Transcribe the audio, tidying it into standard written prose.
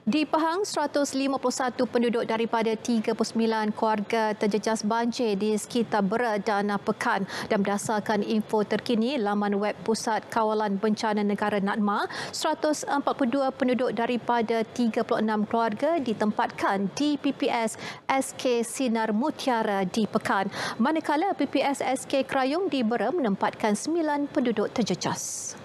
Di Pahang, 151 penduduk daripada 39 keluarga terjejas banjir di sekitar Bera dan Pekan. Dan berdasarkan info terkini laman web Pusat Kawalan Bencana Negara NADMA, 142 penduduk daripada 36 keluarga ditempatkan di PPS SK Sinar Mutiara di Pekan. Manakala PPS SK Krayung di Bera menempatkan 9 penduduk terjejas.